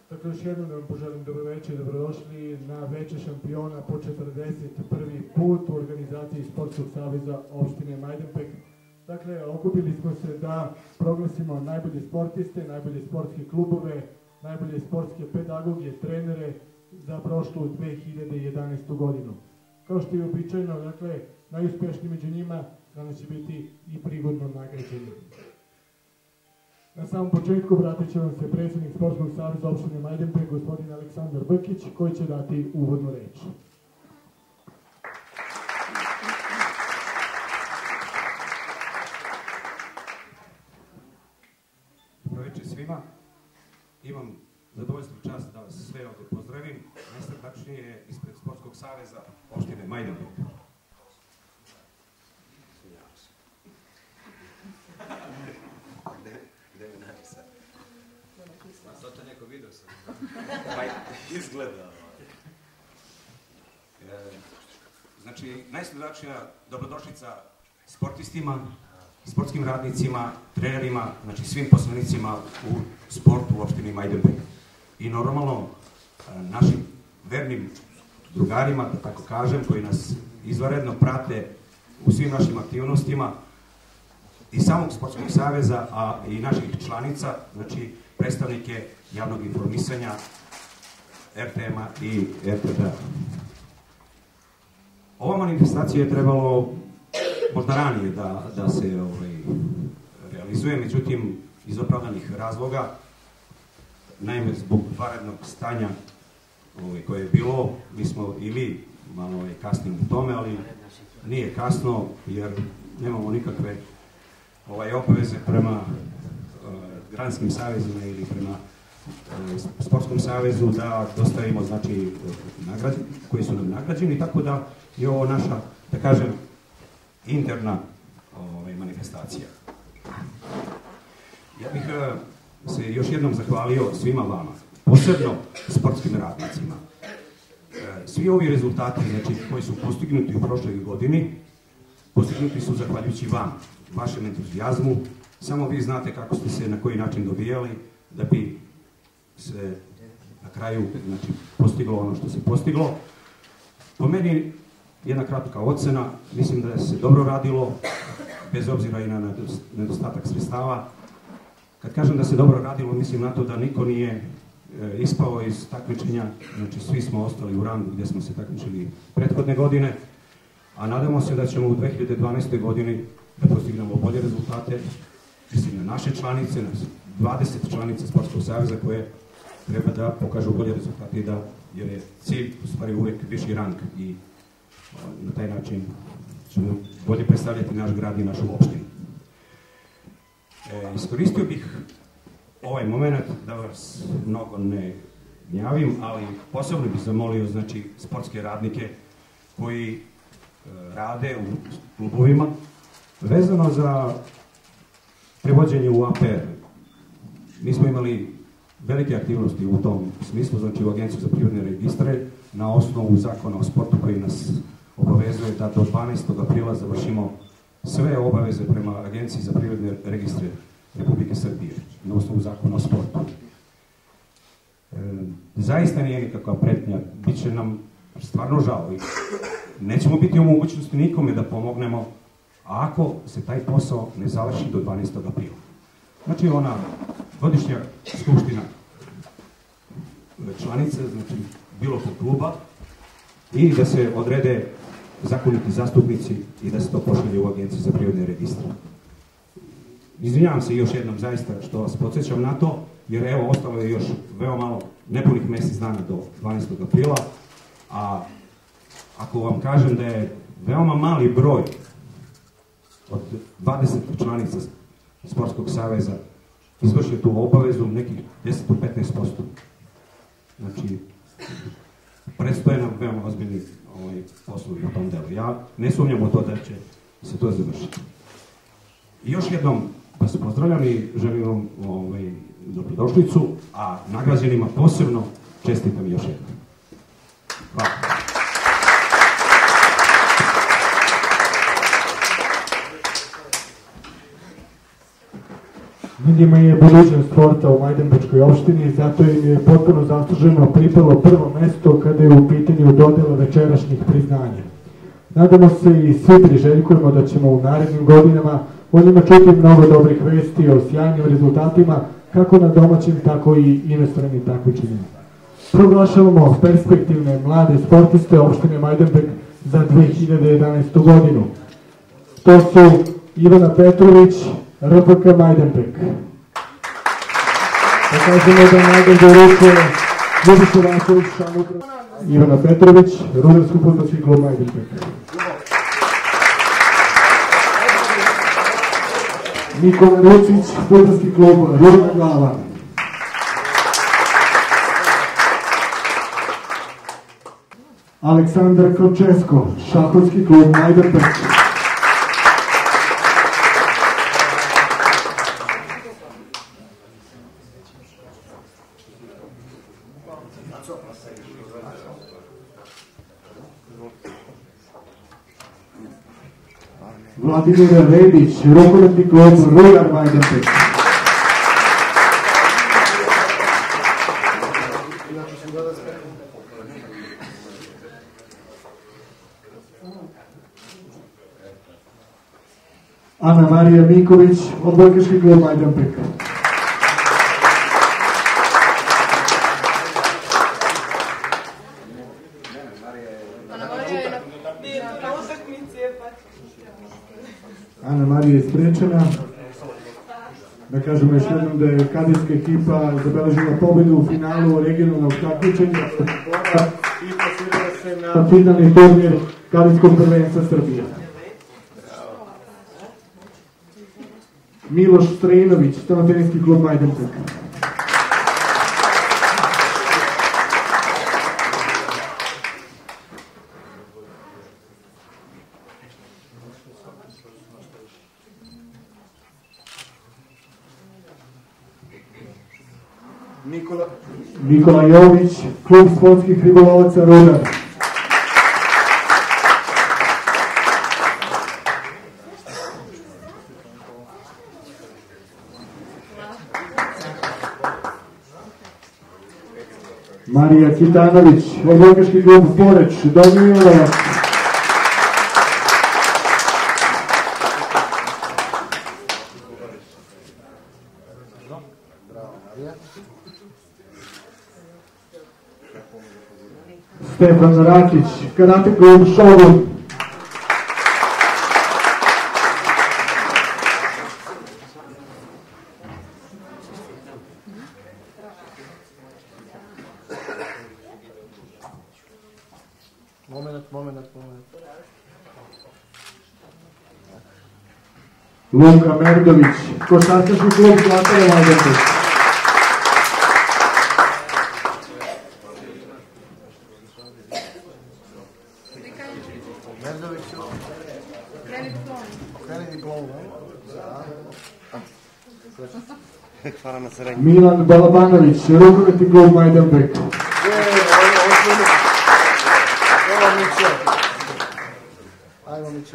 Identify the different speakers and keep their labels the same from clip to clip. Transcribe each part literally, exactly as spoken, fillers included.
Speaker 1: Dakle, još jednom da vam poželim dobroveče i dobrodošli na Veče šampiona po četrdeset prvi put u organizaciji Sportskog saveza opštine Majdanpek. Dakle, okupili smo se da proglasimo najbolje sportiste, najbolje sportske klubove, najbolje sportske pedagoge, trenere za prošlu dve hiljade jedanaestu godinu. Kao što je običajno, dakle, najuspešniji među njima danas će biti i prigodno nagrađeni. Na samom početku vratit će vam se predsjednik Sportskog saveza opštine Majdanpek, gospodin Aleksandar Brkić, koji će dati uvodnu reč.
Speaker 2: Dobroveče svima. Imam zadovoljstvo i čast da vas sve ovdje pozdravim. Najsrdačnije ispred Sportskog saveza opštine Majdanpek.
Speaker 3: Zato neko video sam.
Speaker 2: Pa izgleda. Znači, najsrdačnija dobrodošlica sportistima, sportskim radnicima, trenerima, znači svim poslanicima u sportu u opštini Majdanpek. I normalno našim vernim drugarima, da tako kažem, koji nas izvanredno prate u svim našim aktivnostima i samog Sportskog saveza, a i naših članica, znači predstavnike javnog informisanja, er te ema i er te be. Ova manifestacija je trebalo možda ranije da, da se ovaj, realizuje, međutim, iz opravdanih razloga, naime zbog vanrednog stanja ovaj, koje je bilo, mi smo i mi malo ovaj, kasnimo u tome, ali nije kasno jer nemamo nikakve ovaj, obaveze prema uh, granskim savezima ili prema uh, Sportskom savezu da dostavimo, znači, nagrađeni, koji su nam nagrađeni, tako da je ovo naša, da kažem, interna ovaj, manifestacija. Ja bih uh, se još jednom zahvalio svima vama, posebno sportskim radnicima. Uh, svi ovi rezultati, znači, koji su postignuti u prošloj godini, postignuti su zahvaljujući vam, vašem entuzijazmu. Samo vi znate kako ste se na koji način dobijali da bi se na kraju, znači, postiglo ono što se postiglo. Po meni, jedna kratka ocena, mislim da se dobro radilo, bez obzira i na nedostatak sredstava. Kad kažem da se dobro radilo, mislim na to da niko nije e, ispao iz takmičenja, znači svi smo ostali u rangu gdje smo se takmičili prethodne godine, a nadamo se da ćemo u dve hiljade dvanaestoj godini da postignemo bolje rezultate, mislim na naše članice, na dvadeset članica Sportskog saveza koje treba da pokažu bolje rezultate i da, jer je cilj u stvari uvijek viši rang i na taj način ćemo bolje predstavljati naš grad i našu opštinu. E, iskoristio bih ovaj moment da vas mnogo ne gnjavim, ali posebno bih zamolio, znači, sportske radnike koji e, rade u klubovima vezano za prevođenje u a pe er. Mi smo imali velike aktivnosti u tom smislu, znači u Agenciju za privredne registre, na osnovu zakona o sportu koji nas obavezuje da do dvanaestog aprila završimo sve obaveze prema Agenciji za privredne registre Republike Srbije, na osnovu zakona o sportu. E, zaista nije nikakva pretnja, bit će nam stvarno žao i nećemo biti u mogućnosti nikome da pomognemo ako se taj posao ne završi do dvanaestog aprila. Znači ona godišnja skupština članice, znači bilo kod kluba, i da se odrede zakoniti zastupnici i da se to pošalje u Agenciju za privredne registre. Izvinjavam se još jednom zaista što vas podsjećam na to, jer evo ostalo je još veoma malo, nepunih mjesec dana do dvanaestog aprila, a ako vam kažem da je veoma mali broj od dvadeset članica Sportskog saveza izvršio tu obavezu, nekih deset do petnaest posto. Znači, predstoje nam veoma ozbiljni ovaj, poslovi na tom delu. Ja ne sumnjam u to da će se to završiti. I još jednom vas pozdravljam i želim vam ovaj, dobrodošlicu, a nagrađenima posebno čestitam još jednom. Hvala.
Speaker 1: Njima je budućnost sporta u Majdanpečkoj opštini, zato im je potpuno zasluženo pripalo prvo mesto kada je u pitanju dodela večerašnjih priznanja. Nadamo se i svi priželjkujemo da ćemo u narednim godinama o njima čuti mnogo dobrih vesti o sjajnim rezultatima kako na domaćim, tako i inostranim takmičenjima. Proglašavamo perspektivne mlade sportiste opštine Majdanpek za dve hiljade jedanaestu godinu. To su Ivana Petrović, R F K Majdanpek. Da kažemo da nagradu uručuje Ljubiša Vanković, član uprave. Ivana Petrović, Rudarsko-fudbalski klub Majdanpek. Nikola Rucić, fudbalski klub Rudna Glava. Aleksandar Kročesko, šahovski klub Majdanpek. Vladimir Redić, rukometni klub Rudar Majdanpek. Ana Marija Miković, odbojkaški klub Majdanpek. Ana Marija je sprečena. Da kažemo još jednom da je kadetska ekipa zabeležila pobedu u finalu regionalnog takmičenja i plasirala se na finalni turnir kadetskog prvenstva Srbije. Miloš Strejinović, stanoteninski klub Majdanpek. Nikola, Nikola Jović, klub sportskih ribolovaca Rudar. Marija Kitanović, odbojkaški klub Poreč, Donji Milovac. Stefan Rakić, karate klub Šogun.
Speaker 4: Moment, moment, moment.
Speaker 1: Luka Merdović, košarkaški klub Zlatara Majdanpek.
Speaker 4: Merdoviću, okreni diplomu. Hvala na srednju.
Speaker 1: Milan Balabanović, rukometni klub Majdanpek.
Speaker 4: Evo Mićo. Ajmo Mićo.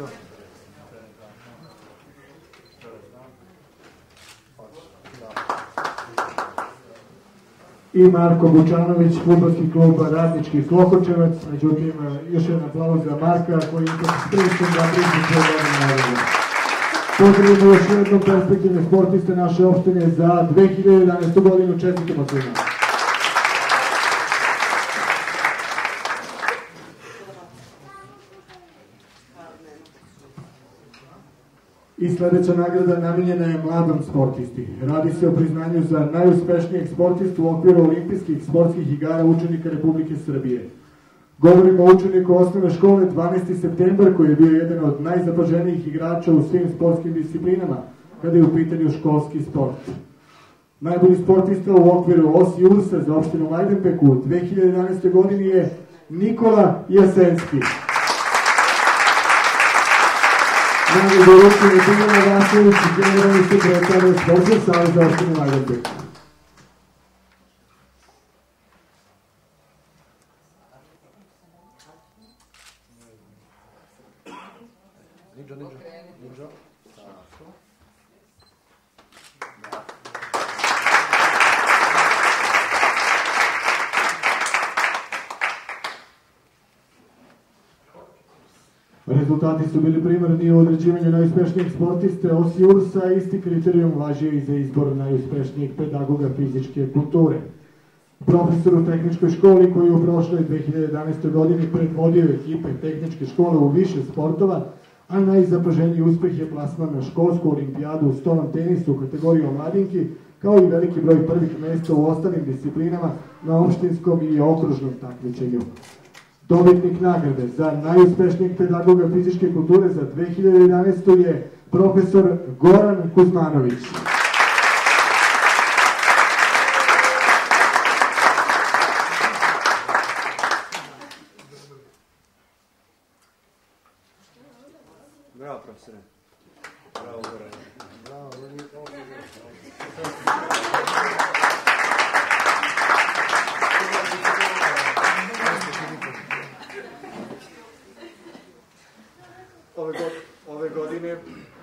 Speaker 1: I Marko Bučanović, fudbalski klub Radnički Klokočevac. Međutim, još jedan aplauz za Marka koji je sprečen da priđe svoj godin nagradu. Pozdravimo još jednom perspektivne sportiste naše opštine za dve hiljade jedanaestu godinu. Čestitamo svima. I sledeća nagrada namenjena je mladom sportisti. Radi se o priznanju za najuspešnijeg sportistu u okviru olimpijskih sportskih igara učenika Republike Srbije. Govorimo o učeniku osnovne škole dvanaesti septembar koji je bio jedan od najzapaženijih igrača u svim sportskim disciplinama kada je u pitanju školski sport. Najbolji sportista u okviru O S I U R S-a za opštinu Majdanpek u dve hiljade jedanaestoj godini je Nikola Jasenski. Nagradu uručuje Biljana Vasiljević, generalni sekretar Sportskog saveza opštine Majdanpek.
Speaker 4: Niđo, niđo, niđo. Tako.
Speaker 1: rezultati su bili primarni u određivanju najuspešnijeg sportiste osi U R S-a, isti kriterijum važio i za izbor najuspešnijeg pedagoga fizičke kulture. Profesor u tehničkoj školi koji je u prošloj dve hiljade jedanaestoj godini predvodio ekipe tehničke škole u više sportova, a najzapaženiji uspeh je plasman na školsku olimpijadu u stolnom tenisu u kategoriji omladinki, kao i veliki broj prvih mesta u ostalim disciplinama na opštinskom i okružnom takmičenju. Dobitnik nagrade za najuspešnijeg pedagoga fizičke kulture za dve hiljade jedanaestu. je profesor Goran Kuzmanović.
Speaker 4: Bravo, profesore. Bravo, Goran. Bravo, Ove, go, ove godine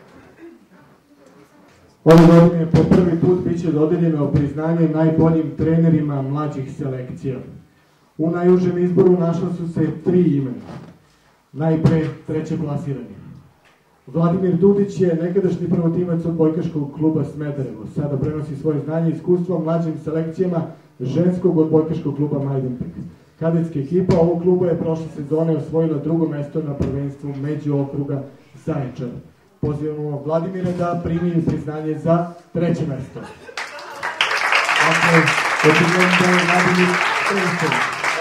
Speaker 1: Ove godine po prvi put biće dodeljeno priznanje najboljim trenerima mlađih selekcija. U najužem izboru našla su se tri imena. Najpre treće plasirani. Vladimir Dudić je nekadašnji prvotimac odbojkaškog kluba Smederevo. Sada prenosi svoje znanje i iskustvo mlađim selekcijama ženskog odbojkaškog kluba Majdanpek. Kadetska ekipa ovog kluba je prošle sezone osvojila drugo mesto na prvenstvu među okruga Zaječar. Pozivamo Vladimira da primi priznanje za treće mesto. Dakle, očigledno da je Vladimir treći.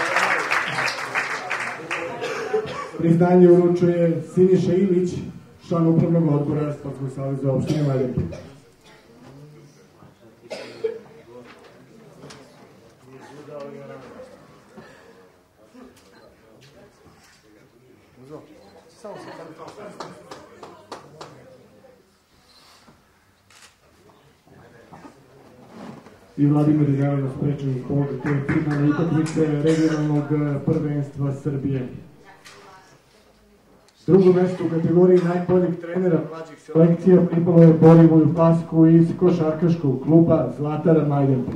Speaker 1: Priznanje uručuje Siniša Ilić, član upravnog odbora Sportskog saveza opštine Majdanpek. I Vladimir je naravno sprečen zbog te finalne utakmice regionalnog prvenstva Srbije. Drugo mesto u kategoriji najboljih trenera mlađih selekcija pripalo je Borivoju Pasku iz košarkaškog kluba Zlatara Majdanpek.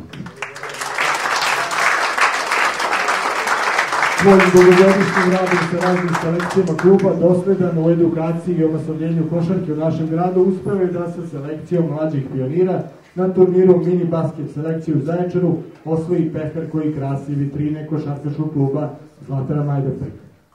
Speaker 1: Svojim dugogodišnjim radom sa raznim selekcijama kluba, dosledan u edukaciji i omasovljenju košarke u našem gradu, uspeo je da sa selekcijom mlađih pionira na turniru mini basket selekcije u Zaječaru osvoji pehar koji krasi vitrine košarkaškog kluba Zlatara Majdanpek.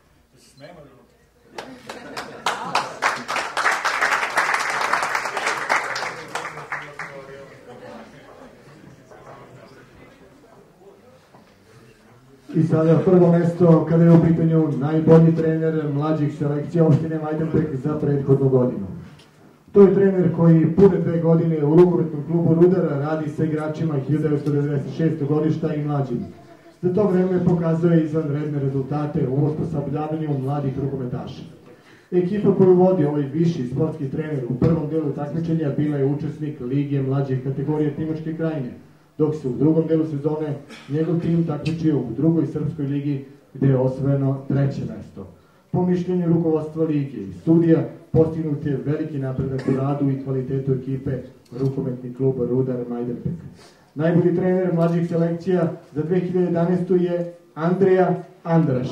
Speaker 1: I sada prvo mesto kada je u pitanju najbolji trener mlađih selekcija opštine Majdanpek za prethodnu godinu. To je trener koji pune dve godine u rukometnom klubu Rudara radi sa igračima hiljadu devetsto devedeset šestog godišta i mlađim. Za to vreme pokazuje izvanredne rezultate u osposobljavanju mladih rukometaša. Ekipa koju vodi ovaj viši sportski trener u prvom delu takmičenja bila je učesnik Lige mlađih kategorije Timočke krajine, dok se u drugom delu sezone njegov tim takmičio u drugoj srpskoj ligi gde je osvojeno treće mesto. Po mišljenju rukovodstva lige i studija postignut je veliki napredak u radu i kvalitetu ekipe rukometni klub Rudar Majdanpek. Najbolji trener mlađih selekcija za dve hiljade jedanaestu. je Andreja Andraš.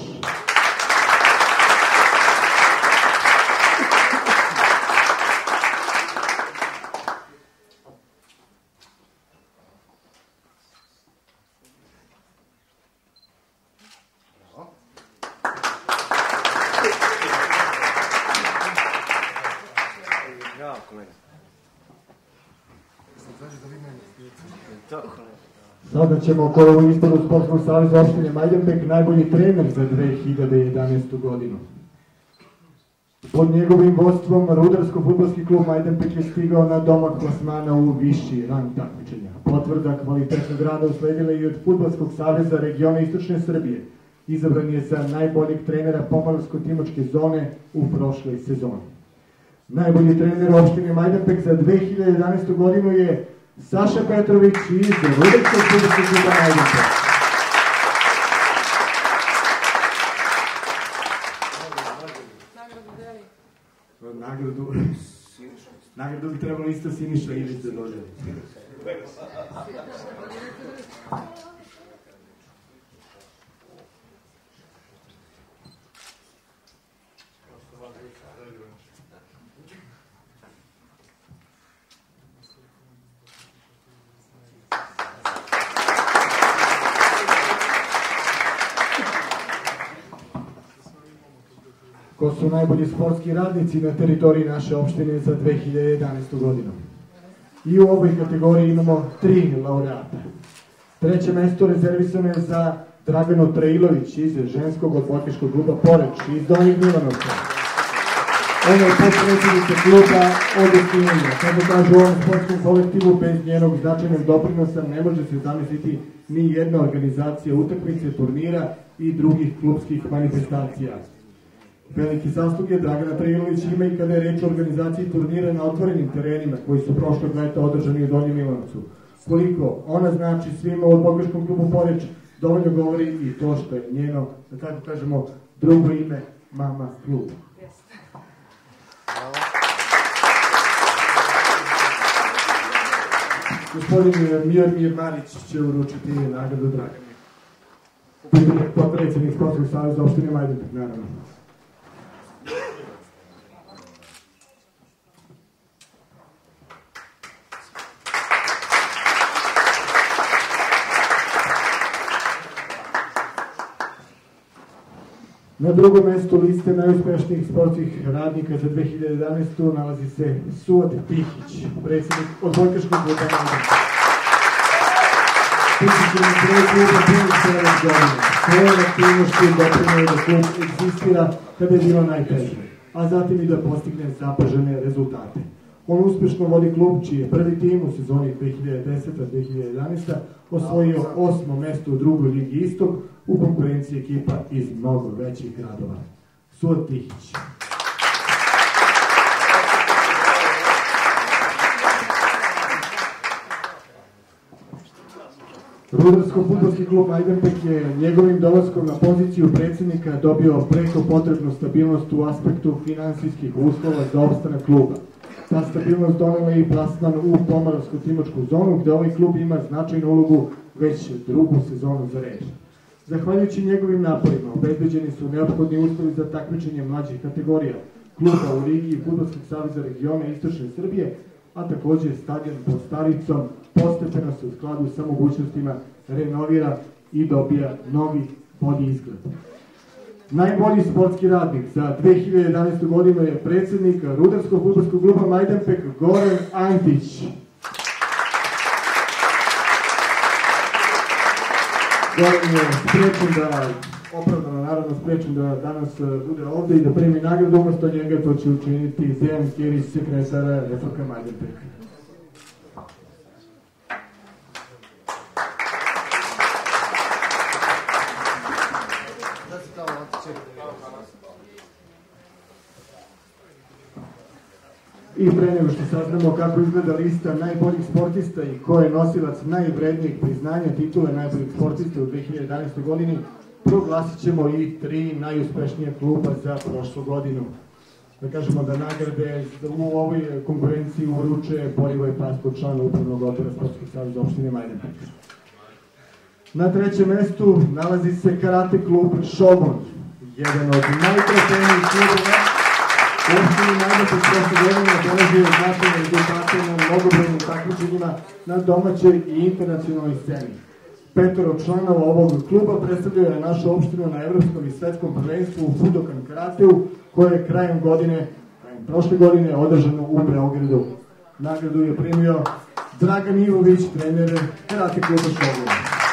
Speaker 1: Sada ćemo po izboru Sportskog saveza opštine Majdanpek najbolji trener za dve hiljade jedanaestu. godinu. Pod njegovim vodstvom Rudarsko-fudbalski klub Majdanpek je stigao na domak plasmana u viši rang takmičenja. Potvrda kvalitetnog rada usledila i od Fudbalskog saveza regiona Istočne Srbije. Izabran je za najboljeg trenera Pomoravsko-timočke zone u prošloj sezoni. Najbolji trener opštine Majdanpek za dve hiljade jedanaestu. godinu je Saša Petrović iz Rudarskog fudbalskog kluba Majdanpek. Nagradu Nagradu bi trebalo isto Siniša Ilić da dodeli. ko su najbolji sportski radnici na teritoriji naše opštine za dve hiljade jedanaestu godinu. I u ovoj kategoriji imamo tri laureata. Treće mesto rezervisano je za Draganu Trailović iz ženskog odbojkaškog kluba Poreč iz Donjeg Milanovca. Ona je potpredsjednica kluba od osnivanja. Kako kažu u ovom sportskom kolektivu, bez njenog značajnog doprinosa ne može se zamisliti ni jedna organizacija utakmice, turnira i drugih klubskih manifestacija. Veliki zasluge Dragana Trailović ima i kada je reč o organizaciji turnira na otvorenim terenima koji su prošlog leta održani u Donjem Milanovcu. Koliko ona znači svima u odbojkaškom klubu Poreč, dovoljno govori i to što je njeno, da tako kažemo, drugo ime, Mama klub. Gospodin Miomir Marić će uručiti nagradu Dragani. Potpredsjednik Sportskog saveza opštine Majdanpek, naravno. Na drugom mestu liste najuspešnijih sportskih radnika za dve hiljade jedanaestu nalazi se Suad Tihić, predsjednik odbojkaškog kluba Majdanpek. Tihić je na kraju kluba punih sedam godina. Svoje aktivnosti doprineo da klub egzistira kada je bilo najteže, a zatim i da postigne zapažene rezultate. On uspešno vodi klub čiji je prvi tim u sezoni dve hiljade deseta dve hiljade jedanaesta osvojio osmo mesto u drugoj ligi Istok u konkurenciji ekipa iz mnogo većih gradova. Suad Tihić. Rudarsko-fudbalski klub Majdanpek je njegovim dolaskom na poziciju predsjednika dobio preko potrebnu stabilnost u aspektu finansijskih uslova za opstanak kluba. Ta stabilnost donela je i plasman u Pomoravsko-Timočku zonu, gde ovaj klub ima značajnu ulogu već drugu sezonu za red. Zahvaljujući njegovim naporima, obezbeđeni su neophodni uslovi za takmičenje mlađih kategorija kluba u Ligi i Fudbalskog saveza regiona Istočne Srbije, a takođe stadion pod Staricom postepeno se u skladu sa mogućnostima renovira i dobija novi bolji izgled. Najbolji sportski radnik za dve hiljade jedanaestu godinu je predsjednik Rudarsko-fudbalskog kluba Majdanpek Goran Antić. Goran je sprečen da, opravdano naravno sprečen da danas bude ovde i da primi nagradu, umesto njega to će učiniti Dejan Kirić, sekretar F K Majdanpek. I pre nego što saznamo kako izgleda lista najboljih sportista i ko je nosilac najvrednijeg priznanja titule najboljih sportista u dve hiljade jedanaestoj godini, proglasit ćemo i tri najuspešnija kluba za prošlu godinu. Da kažemo da nagrade u ovoj konkurenciji uručuje Borivoj Paskov, član upravnog odbora Sportskog saveza opštine Majdanpek. Na trećem mestu nalazi se karate klub Šogun, jedan od najtrofejnijih klubova u opštini Majdanpek prošle godine obeležio značajne rezultate na mnogobrojnim takmičenjima na domaćoj i internacionalnoj sceni. Petoro članova ovog kluba predstavljaju našu opštinu na evropskom i svetskom prvenstvu u Budokan karateu, koje je krajem godine, krajem prošle godine, održano u Beogradu. Nagradu je primio Dragan Ivović, trener karate kluba Šogun.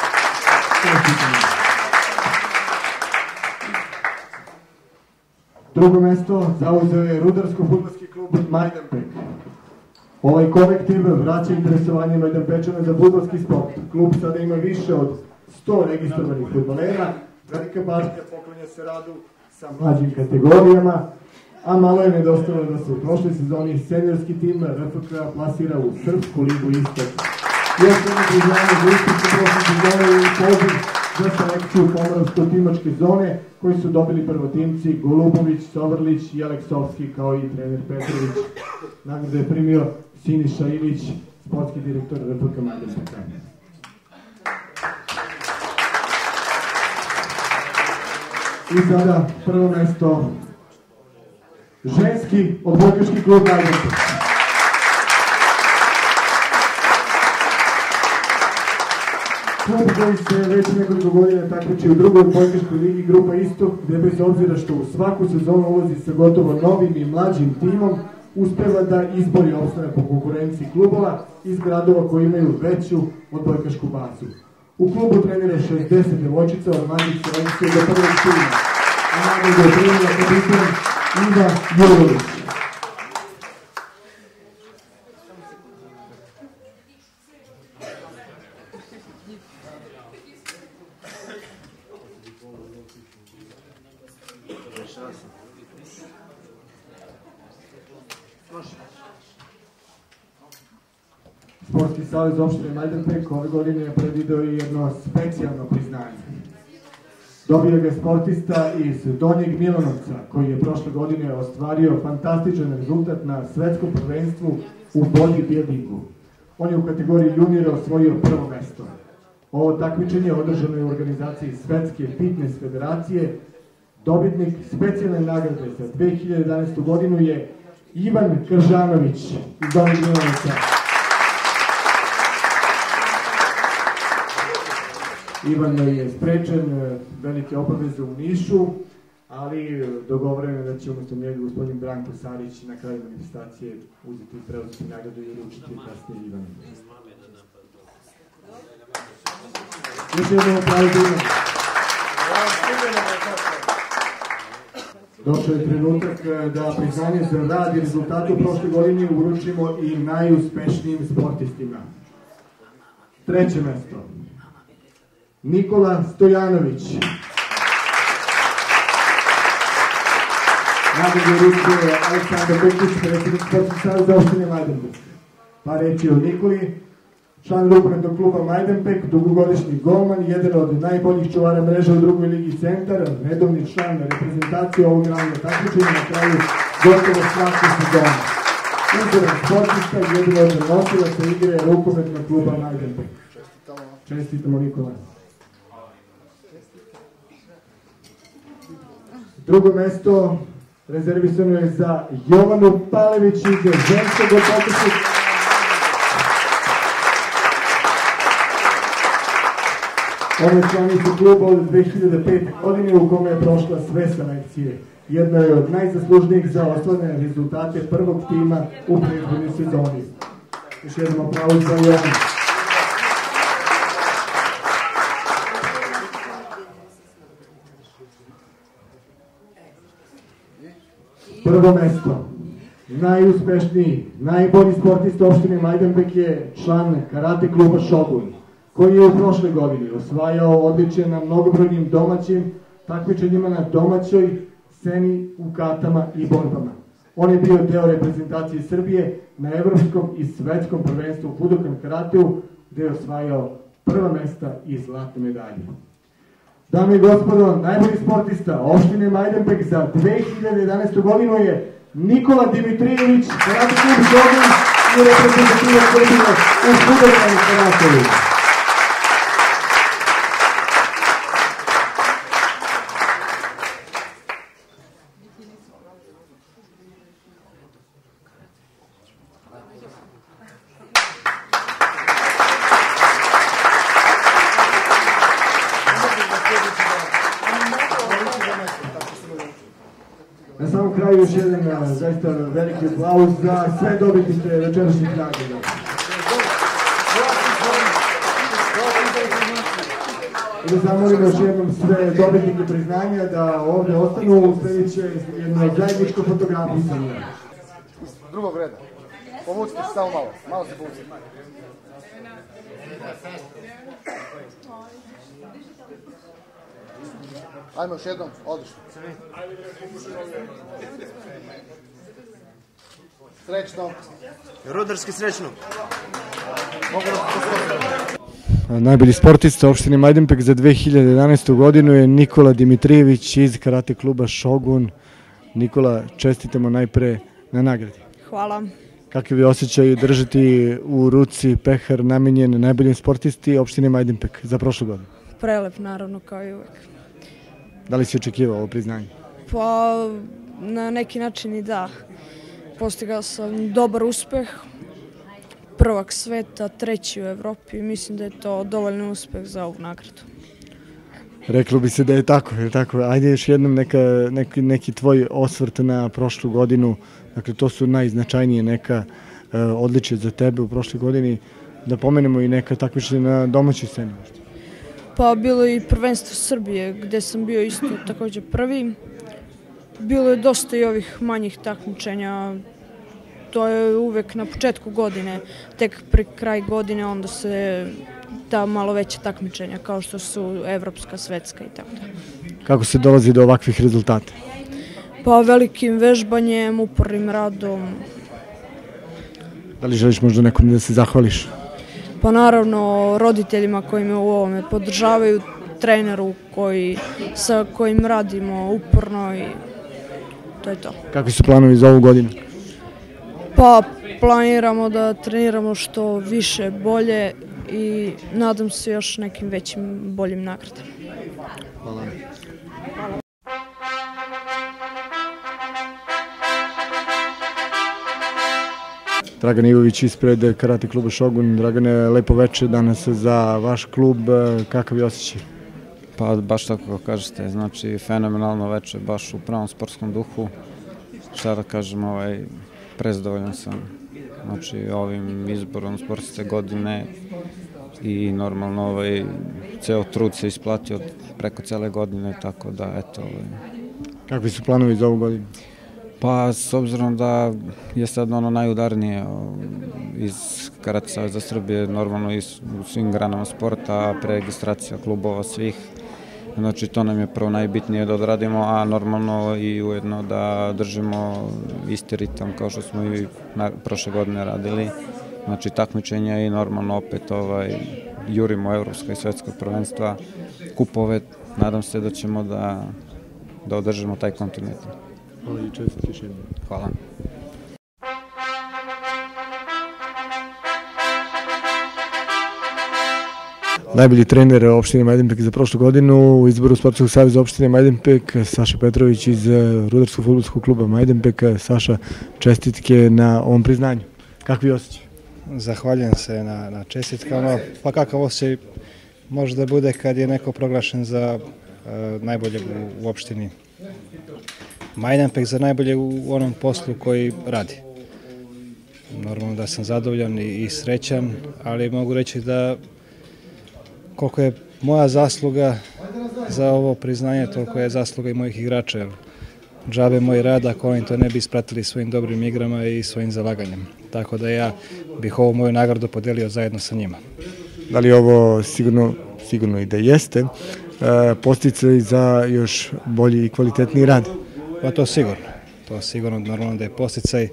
Speaker 1: Drugo mesto zauzeo je Rudarsko-fudbalski klub Majdanpek. Ovaj kolektiv vraća interesovanje Majdanpečana za fudbalski sport. Klub sada ima više od sto registrovanih fudbalera, velika pažnja poklanja se radu sa mlađim kategorijama, a malo je nedostalo da se u prošloj sezoni seniorski tim R F K plasira u Srpsku ligu Istok. Još jedno priznanje za uspješnu prošle sezone i poziv za selekciju Pomoravsko-Timočke zone, koji su dobili prvotimci Golubović, Sovrlić i Aleksovski, kao i trener Petrović. Nagradu je primio Siniša Ilić, sportski direktor R F K Majdanpeka. I sada prvo mesto ženski odbojkaški klub Majdanpek. Klub koji se već nekoliko godina takmiči u drugoj odbojkaškoj ligi Grupa Istok, gde bez obzira što u svaku sezonu ulazi sa gotovo novim i mlađim timom, uspeva da izbori opstanak u konkurenciji klubova iz gradova koji imaju veću odbojkašku bazu. U klubu trenira šezdeset devojčica od mlađih selekcija do prvog tima, a nagradu je primila kapitan Iva Jurović. Sportski savez opštine Majdanpek ove godine je predvideo i jedno specijalno priznanje. Dobio ga sportista iz Donjeg Milanovca, koji je prošle godine ostvario fantastičan rezultat na svetskom prvenstvu u bodybuildingu. On je u kategoriji juniora osvojio prvo mesto. Ovo takmičenje održano je u organizaciji Svetske fitness federacije. Dobitnik specijalne nagrade za dve hiljade jedanaestu godinu je Ivan Kržanović iz Donjeg Milanovca. Ivan je sprečen velike obaveze u Nišu, ali dogovoreno je da će umjesto njega gospodin Branko Sarić na kraju manifestacije uzeti i preuzeti nagradu i uručiti kasnije Ivanu. Još jednom aplauzu Ivan. Došao je trenutak da priznanje za rad i rezultate u prošle godine uručimo i najuspešnijim sportistima. Treće mesto. Nikola Stojanović. Nagradu uručuje Aleksandar Bukić, predsjednik Sportskog saveza opštine Majdanpek. Pa reći o Nikoli, član rukometnog kluba Majdanpek, dugogodišnji golman, jedan od najboljih čuvara mreža u drugoj ligi Centar, redovni član reprezentacije ovog glavnog takmičenja na kraju gotovo svake sezone. Uzoran sportista, jedan od nosilaca igre rukometnog kluba Majdanpek. Čestitamo Nikola. Drugo mesto rezervisano je za Jovanu Palević iz ženskog odbojkaškog. Ona je članica kluba od dve hiljade pete. godine u kome je prošla sve selekcije. Jedna je od najzaslužnijih za ostvarene rezultate prvog tima u prethodnoj sezoni. Još jednom aplauz za Jovanu. Prvo mesto, najuspešniji, najbolji sportista opštine Majdanpek je član karate kluba Shogun, koji je u prošle godini osvajao odličje na mnogobrojnim domaćim takmičenjima na domaćoj sceni u katama i borbama. On je bio deo reprezentacije Srbije na evropskom i svetskom prvenstvu u Budokan karateu, gde je osvajao prva mesta i zlatne medalje. Dame i gospodo, najbolji sportista opštine Majdanpek za dve hiljade jedanaestu. godinu je Nikola Dimitrijević, karate klub Shogun i reprezentativa Srbije u Budokan karateu. Na samom kraju još jedan zaista veliki aplauz za sve dobitnike večerašnjih nagrada. I da zamolimo još jednom sve dobitnike priznanja da ovdje ostanu u sljedeće jedno zajedničko fotografisanje.
Speaker 5: Drugog reda. Povucite se samo malo. Malo se povucite. Ajmo još jednom, odlično. Srećno.
Speaker 3: Rudarski srećno.
Speaker 1: Najbolji sportista opštine Majdanpek za dve hiljade jedanaestu. godinu je Nikola Dimitrijević iz karate kluba Shogun. Nikola, čestitamo najpre na nagradi.
Speaker 6: Hvala.
Speaker 1: Kakvi vi osjećaju držati u ruci pehar namenjen najboljim sportisti opštine Majdanpek za prošlu godinu?
Speaker 6: Prelep, naravno, kao i uvek.
Speaker 1: Da li si očekivao ovo priznanje?
Speaker 6: Pa, na neki način i da. Postigao sam dobar uspeh. prvak sveta, treći u Evropi. Mislim da je to dovoljno uspeh za ovu nagradu.
Speaker 5: Reklo bi se da je tako, je tako. Ajde još jednom neka, neki, neki tvoj osvrt na prošlu godinu. Dakle, to su najznačajnije neka uh, odličje za tebe u prošloj godini. Da pomenemo i neka takmičenja na domaćoj sceni.
Speaker 6: Pa bilo je i prvenstvo Srbije gdje sam bio isto također prvi. Bilo je dosta i ovih manjih takmičenja. To je uvek na početku godine, tek pri kraj godine onda se da malo veće takmičenja kao što su evropska, svetska i tako da.
Speaker 5: Kako se dolazi do ovakvih rezultata?
Speaker 6: Pa velikim vežbanjem, upornim radom.
Speaker 5: Da li želiš možda nekom da se zahvališ?
Speaker 6: Pa naravno roditeljima koji me u ovome podržavaju, treneru koji, sa kojim radimo uporno i to je to.
Speaker 5: Kakvi su planovi za ovu godinu?
Speaker 6: Pa planiramo da treniramo što više, bolje i nadam se još nekim većim, boljim nagradama.
Speaker 5: Hvala. Dragan Ivović ispred karate kluba Šogun. Dragane, lepo veče danas za vaš klub. Kakav je osjećaj?
Speaker 7: Pa baš tako kako kažete, znači fenomenalno veče, baš u pravom sportskom duhu. Šta da kažem, ovaj, prezadovoljan sam znači, ovim izborom sportske godine i normalno ovaj, ceo trud se isplatio preko cele godine, tako da eto... Ovaj.
Speaker 5: Kakvi su planovi za ovu godinu?
Speaker 7: Pa s obzirom da je sad ono najudarnije iz Karate Saveza Srbije, normalno i u svim granama sporta, preregistracija klubova svih, znači to nam je prvo najbitnije da odradimo, a normalno i ujedno da držimo isti ritam kao što smo i prošle godine radili, znači takmičenja i normalno opet ovaj, jurimo evropska i svetska prvenstva, kupove, nadam se da ćemo da, da održimo taj kontinuitet.
Speaker 5: Hvala i čest još jednom.
Speaker 7: Hvala.
Speaker 5: Najbolji trener opštine Majdanpek za prošlu godinu u izboru Sportskog saveza opštine Majdanpek, Saša Petrović iz Rudarskog fudbalskog kluba Majdanpek. Saša, čestitke na ovom priznanju. Kakvi osjećaj?
Speaker 8: Zahvaljujem se na, na čestitkama. Pa kakav osjećaj može da bude kad je neko proglašen za uh, najboljeg u, u opštini Majdanpek, za najbolje u onom poslu koji radi. Normalno da sam zadovoljan i, i srećan, ali mogu reći da koliko je moja zasluga za ovo priznanje, toliko je zasluga i mojih igrača. Džabe moj rad ako oni to ne bi ispratili svojim dobrim igrama i svojim zalaganjem. Tako da ja bih ovu moju nagradu podelio zajedno sa njima.
Speaker 5: Da li ovo sigurno, sigurno i da jeste, podsticaj za još bolji i kvalitetniji rad?
Speaker 8: Pa to sigurno. To sigurno, normalno da je podsticaj.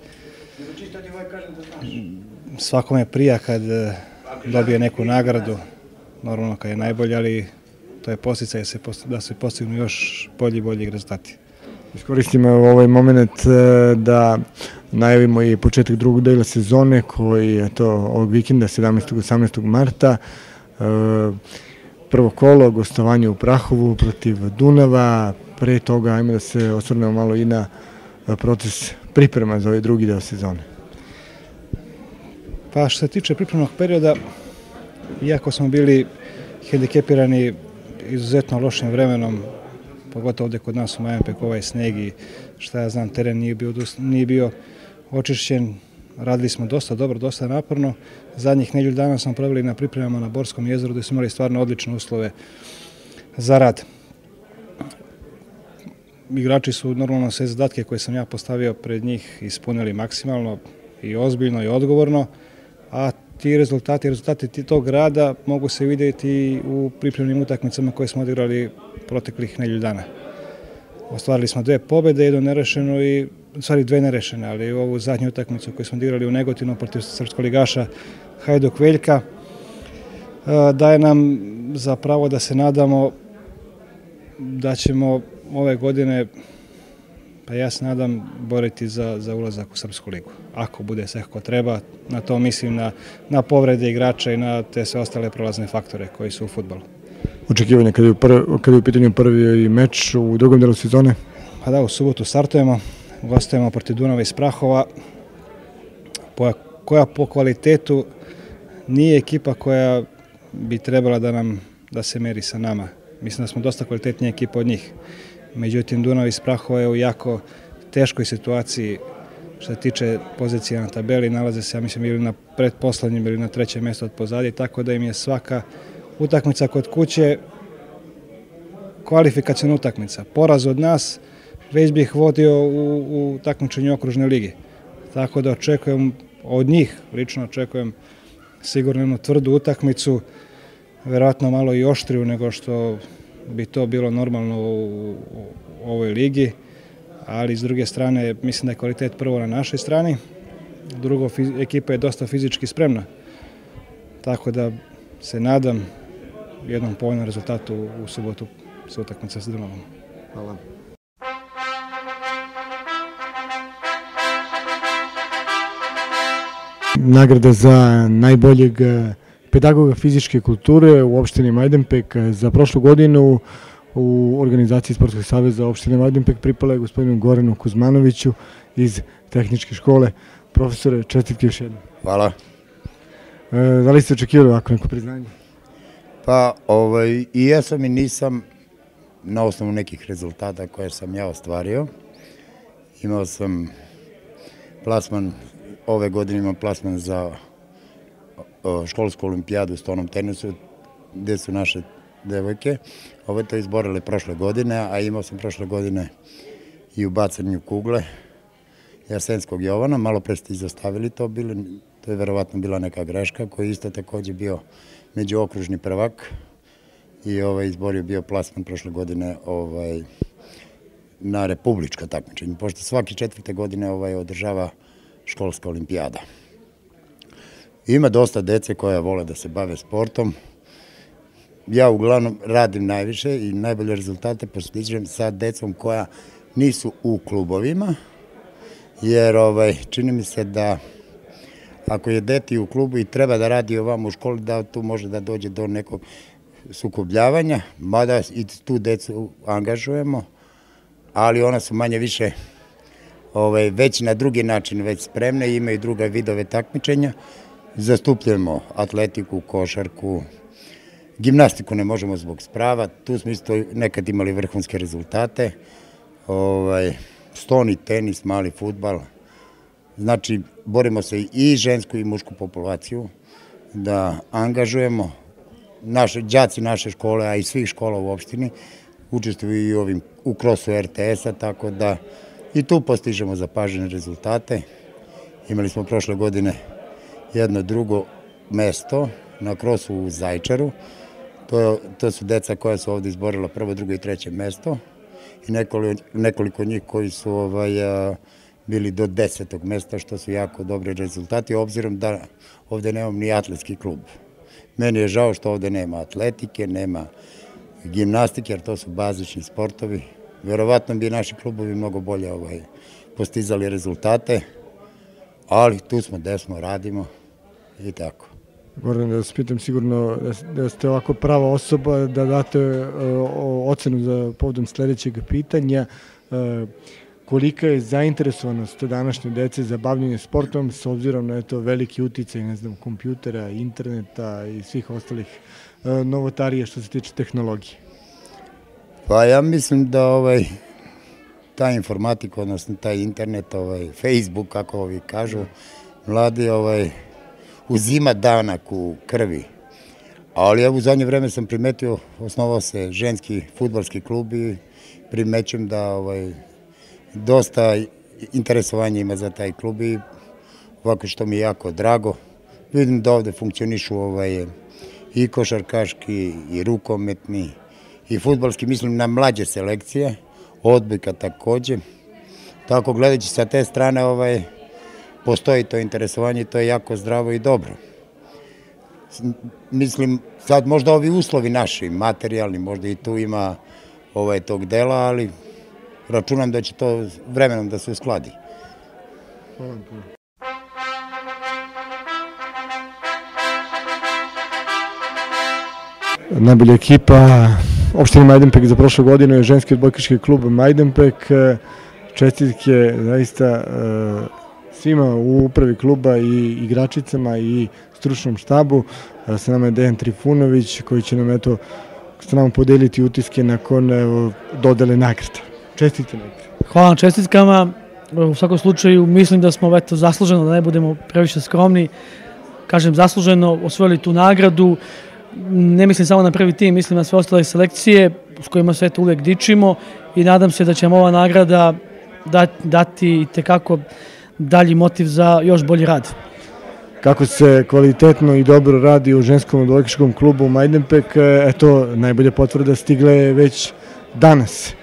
Speaker 8: Svakome prija kad dobije neku nagradu, normalno kad je najbolji, ali to je podsticaj da se postignu još bolji i bolji rezultati.
Speaker 5: Iskoristimo ovaj moment da najavimo i početak drugog dela sezone koji je to ovog vikenda, sedamnaestog i osamnaestog marta. Prvo kolo, gostovanje u Prahovu protiv Dunava. Pre toga ajmo da se osvrnemo malo i na proces priprema za ovaj drugi deo sezone.
Speaker 8: Pa što se tiče pripremnog perioda, iako smo bili hendikepirani izuzetno lošim vremenom, pogotovo ovdje kod nas u Majdanpeku, ovaj sneg i šta ja znam, teren nije bio, nije bio očišćen, radili smo dosta dobro, dosta naporno. Zadnjih nedelju dana smo proveli na pripremama na Borskom jezeru gdje smo imali stvarno odlične uslove za rad. Igrači su normalno sve zadatke koje sam ja postavio pred njih ispunili maksimalno i ozbiljno i odgovorno, a ti rezultati, rezultati tog rada mogu se vidjeti u pripremnim utakmicama koje smo odigrali proteklih nedelju dana. Ostvarili smo dve pobjede, jednu nerešenu i, u stvari dve nerešene, ali ovu zadnju utakmicu koju smo odigrali u Negotinu protiv srpskoligaša Hajduk Veljka daje nam za pravo da se nadamo da ćemo ove godine, pa ja se nadam, boriti za, za ulazak u Srpsku ligu. Ako bude sve kako treba, na to mislim na, na povrede igrača i na te sve ostale prolazne faktore koji su u fudbalu.
Speaker 5: Očekivanja kada je, kada je u pitanju prvi meč u drugom delu sezone?
Speaker 8: Pa da, u subotu startujemo, gostujemo protiv Dunava iz Prahova. Po, koja po kvalitetu nije ekipa koja bi trebala da nam da se meri sa nama. Mislim da smo dosta kvalitetnija ekipa od njih. Međutim, Dunav iz Prahova je u jako teškoj situaciji što se tiče pozicija na tabeli. Nalaze se, ja mislim, ili na pretposlednjem ili na trećem mjestu od pozadije, tako da im je svaka utakmica kod kuće kvalifikacijna utakmica. Poraz od nas već bi ih vodio u, u takmičenju okružne lige. Tako da očekujem od njih, lično očekujem sigurno jednu tvrdu utakmicu, verovatno malo i oštriju nego što bi to bilo normalno u, u ovoj ligi, ali s druge strane mislim da je kvalitet prvo na našoj strani, drugo ekipa je dosta fizički spremna, tako da se nadam jednom povoljnom rezultatu u subotu sa utakmice s Dunavom.
Speaker 4: Hvala.
Speaker 5: Nagrada za najboljeg pedagoga fizičke kulture u opštini Majdanpek za prošlu godinu u organizaciji Sportskog saveza opštine Majdanpek pripala je gospodinu Goranu Kuzmanoviću iz tehničke škole. Profesore, čestitke još jednom.
Speaker 9: Hvala.
Speaker 5: E, da li ste očekivali ovako neko priznanje?
Speaker 9: Pa ovaj, i ja sam i nisam na osnovu nekih rezultata koje sam ja ostvario. Imao sam plasman, ove godine imam plasman za školsku olimpijadu u stolnom tenisu, gde su naše devojke. Ove to izborile prošle godine, a imao sam prošle godine i u bacanju kugle Jasenskog Jovana. Malo pre ste izostavili to, bili, to je verovatno bila neka greška, koji je isto takođe bio međuokružni prvak i ovaj izborio bio plasman prošle godine ovaj, na republičko takmičenje, pošto svake četvrte godine ovaj, održava školska olimpijada. Ima dosta dece koja vole da se bave sportom. Ja uglavnom radim najviše i najbolje rezultate postižem sa decom koja nisu u klubovima, jer ovaj, čini mi se da ako je dete u klubu i treba da radi ovamo u školi, da tu može da dođe do nekog sukobljavanja, mada i tu decu angažujemo, ali ona su manje više ovaj, već na drugi način već spremne i imaju druga vidove takmičenja. Zastupljujemo atletiku, košarku, gimnastiku ne možemo zbog sprava, tu smo isto nekad imali vrhunske rezultate, ovaj, stoni tenis, mali fudbal, znači borimo se i žensku i mušku populaciju da angažujemo. Naše, đaci naše škole, a i svih škola u opštini, učestvuju i ovim, u krosu er te es-a, tako da i tu postižemo zapažene rezultate. Imali smo prošle godine jedno drugo mesto na krosu u Zaječaru. To, to su deca koja su ovde izborila prvo, drugo i treće mesto i nekoliko, nekoliko njih koji su ovaj, a, bili do desetog mesta, što su jako dobri rezultati, obzirom da ovde nemam ni atletski klub. Meni je žao što ovde nema atletike, nema gimnastike, jer to su bazični sportovi. Verovatno bi naši klubovi mnogo bolje ovaj, postizali rezultate, ali tu smo, gde smo, radimo i tako.
Speaker 5: Goran, da vas pitam sigurno da ste ovako prava osoba da date ocenu za povodom sledećeg pitanja. Kolika je zainteresovanost današnje dece za bavljenje sportom s obzirom na eto veliki uticaj, ne znam, kompjutera, interneta i svih ostalih novotarija što se tiče tehnologije?
Speaker 9: Pa ja mislim da ovaj, ta informatika, odnosno taj internet, ovaj, Facebook, kako ovi kažu, mladi ovaj, uzima danak u krvi. Ali ja u zadnje vreme sam primetio, osnovao se ženski fudbalski klub i primećujem da ovaj, dosta interesovanja ima za taj klub i ovako što mi je jako drago. Vidim da ovde funkcionišu ovaj, i košarkaški, i rukometni, i fudbalski, mislim na mlađe selekcije, odbojka takođe. Tako gledajući sa te strane ovaj, postoji to interesovanje i to je jako zdravo i dobro. Mislim, sad možda ovi uslovi naši, materijalni, možda i tu ima ovaj, tog dela, ali računam da će to vremenom da se uskladi.
Speaker 5: Hvala puno. Najbolja ekipa opštine Majdanpek za prošlu godinu je ženski odbojkaški klub Majdanpek. Čestitke zaista svima u upravi kluba i igračicama i stručnom štabu. Sa nama je Dejan Trifunović koji će nam eto s nama podeliti utiske nakon dodele nagrada. Čestitke najprej.
Speaker 10: Hvala na čestitkama. U svakom slučaju mislim da smo eto zasluženo, da ne budemo previše skromni, kažem zasluženo osvojili tu nagradu. Ne mislim samo na prvi tim, mislim na sve ostale selekcije s kojima se eto uvek dičimo i nadam se da će nam ova nagrada dati tekako dalji motiv za još bolji rad.
Speaker 5: Kako se kvalitetno i dobro radi u ženskom odbojkaškom klubu Majdanpek, eto, najbolje potvrda stigle već danas.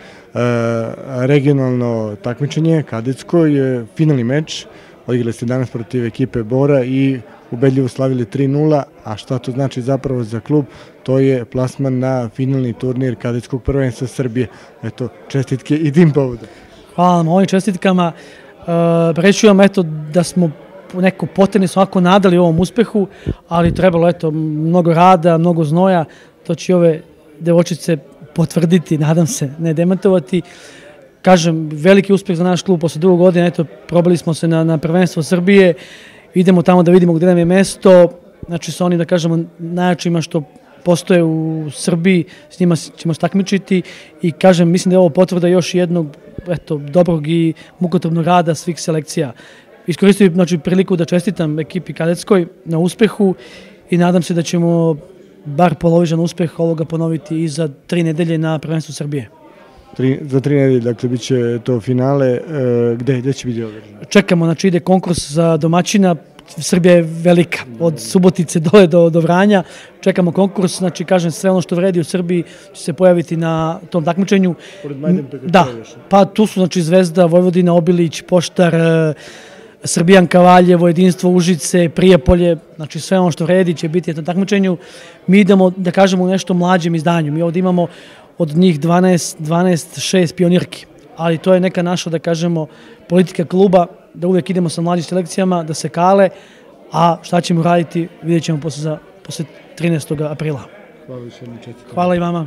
Speaker 5: Regionalno takmičenje, kadetsko, je finalni meč, odigrali ste danas protiv ekipe Bora i ubedljivo slavili tri nula, a šta to znači zapravo za klub? To je plasman na finalni turnir kadetskog prvenstva Srbije. Eto, čestitke i tim povodom.
Speaker 10: Hvala na ovim čestitkama. Reći vam eto da smo neko potrebni smo ovako nadali ovom uspehu, ali trebalo eto mnogo rada, mnogo znoja, to će ove devojčice potvrditi, nadam se, ne demantovati. Kažem, veliki uspeh za naš klub posle dugo godina, eto probali smo se na, na prvenstvo Srbije, idemo tamo da vidimo gde nam je mesto, znači sa oni da kažemo najjačima što postoje u Srbiji, s njima ćemo se takmičiti i kažem, mislim da je ovo potvrda još jednog eto, dobrog i mukotrpnog rada svih selekcija. Iskoristio znači, priliku da čestitam ekipi kadetskoj na uspehu i nadam se da ćemo bar polovičan uspeh ovoga ponoviti i za tri nedelje na prvenstvu Srbije.
Speaker 5: Tri, za tri nedelje, dakle, bit će to finale. E, gde, gde će biti održano?
Speaker 10: Čekamo, znači ide konkurs za domaćina. Srbija je velika, od Subotice dole do, do Vranja. Čekamo konkurs, znači kažem sve ono što vredi u Srbiji će se pojaviti na tom takmičenju. Da, pa tu su znači Zvezda, Vojvodina, Obilić, Poštar, Srbijanka, Valjevo, Jedinstvo, Užice, Prijepolje, znači sve ono što vredi će biti na tom takmičenju. Mi idemo, da kažemo, u nešto mlađem izdanju. Mi ovdje imamo od njih dvanaest, dvanaest, šest pionirki, ali to je neka naša, da kažemo, politika kluba, da uvijek idemo sa mlađim selekcijama, da se kale, a šta ćemo raditi, vidjet ćemo posle, posle trinaestog aprila.
Speaker 5: Hvala više na čestitam.
Speaker 10: Hvala i vama.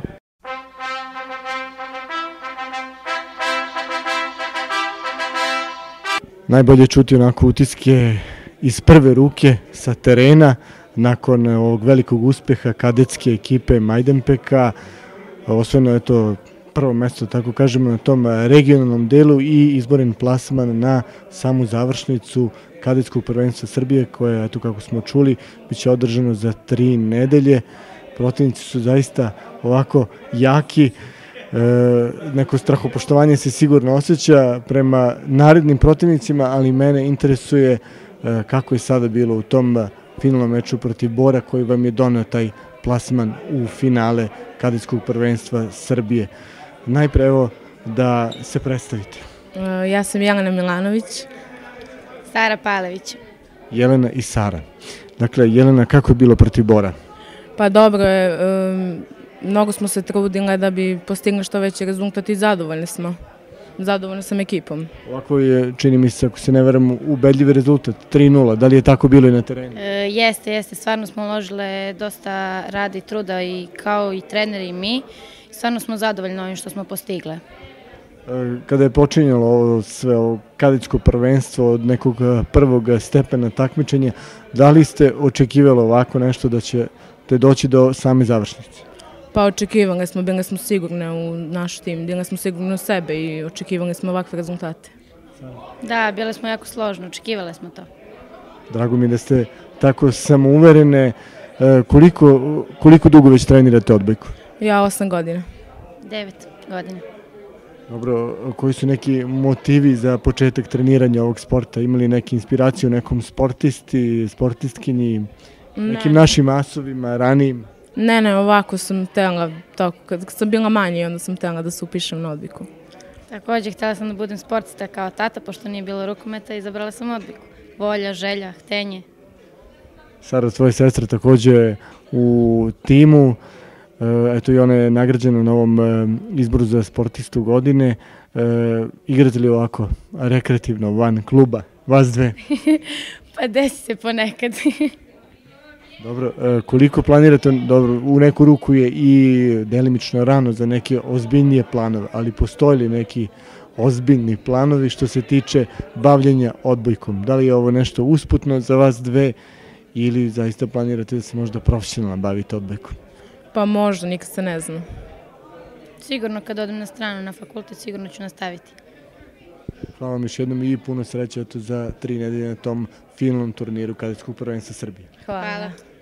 Speaker 5: Najbolje čuti onako utiske iz prve ruke sa terena nakon ovog velikog uspeha kadetske ekipe Majdanpeka. Osvojeno je to prvo mesto, tako kažemo, na tom regionalnom delu i izboren plasman na samu završnicu kadetskog prvenstva Srbije, koje, eto kako smo čuli, bit će održano za tri nedelje. Protivnici su zaista ovako jaki, e, neko strahopoštovanje se sigurno osjeća prema narednim protivnicima, ali mene interesuje e, kako je sada bilo u tom finalnom meču protiv Bora, koji vam je doneo taj plasman u finale kadetskog prvenstva Srbije. Najpre evo da se predstavite.
Speaker 11: Ja sam Jelena Milanović.
Speaker 12: Sara Palević.
Speaker 5: Jelena i Sara. Dakle, Jelena, kako je bilo protiv Bora?
Speaker 11: Pa dobro je, mnogo smo se trudile da bi postigli što veći rezultat i zadovoljni smo. Zadovoljni sam ekipom.
Speaker 5: Ovako je, čini mi se, ako se ne veram, ubedljiv rezultat, tri nula. Da li je tako bilo i na terenu?
Speaker 12: E, jeste, jeste. Stvarno smo uložile dosta rada i truda i kao i treneri i mi. Stvarno smo zadovoljni ovim što smo postigle.
Speaker 5: Kada je počinjalo ovo sve ovo kadetsko prvenstvo od nekog prvog stepena takmičenja, da li ste očekivali ovako nešto da ćete doći do same završnice?
Speaker 11: Pa očekivali smo, bili smo sigurni u naš tim, bili smo sigurni u sebe i očekivali smo ovakve rezultate.
Speaker 12: Da, bile smo jako složno, očekivali smo to.
Speaker 5: Drago mi da ste tako samouverene. Koliko, koliko dugo već trenirate odbojku?
Speaker 11: Ja osam godina.
Speaker 12: Devet godina.
Speaker 5: Dobro, koji su neki motivi za početak treniranja ovog sporta? Imali neki inspiraciju nekom sportisti, sportistkinji, nekim našim asovima, ranijim?
Speaker 11: Ne, ne, ovako sam htjela, kad sam bila manja, onda sam htjela da se upišem na odbojku.
Speaker 12: Također, htjela sam da budem sportista kao tata, pošto nije bilo rukometa, izabrala sam odbojku. Volja, želja, htenje.
Speaker 5: Sara, tvoja sestra također u timu, eto i ona je nagrađena na ovom izboru za sportistu godine. Igrate li ovako rekreativno van kluba, vas dve?
Speaker 12: Pa desi se ponekad.
Speaker 5: Dobro, koliko planirate, dobro, u neku ruku je i delimično rano za neke ozbiljnije planove, ali postoji li neki ozbiljni planovi što se tiče bavljenja odbojkom? Da li je ovo nešto usputno za vas dve ili zaista planirate da se možda profesionalno bavite odbojkom?
Speaker 11: Pa možda, nikad se ne zna.
Speaker 12: Sigurno kad odem na stranu na fakultet, sigurno ću nastaviti.
Speaker 5: Hvala vam još jednom i puno sreće za tri nedelje na tom finalnom turniru kadetskog prvenstva Srbije.
Speaker 12: Hvala.